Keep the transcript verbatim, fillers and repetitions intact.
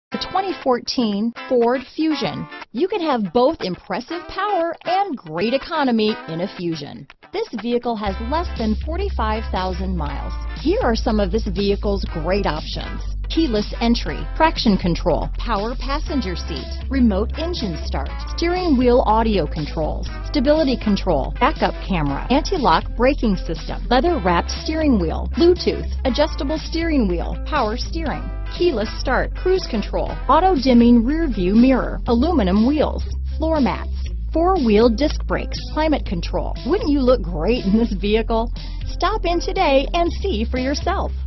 The twenty fourteen Ford Fusion. You can have both impressive power and great economy in a Fusion. This vehicle has less than forty-five thousand miles. Here are some of this vehicle's great options: keyless entry, traction control, power passenger seat, remote engine start, steering wheel audio controls, stability control, backup camera, anti-lock braking system, leather-wrapped steering wheel, Bluetooth, adjustable steering wheel, power steering, keyless start, cruise control, auto-dimming rear view mirror, aluminum wheels, floor mats, four-wheel disc brakes, climate control. Wouldn't you look great in this vehicle? Stop in today and see for yourself.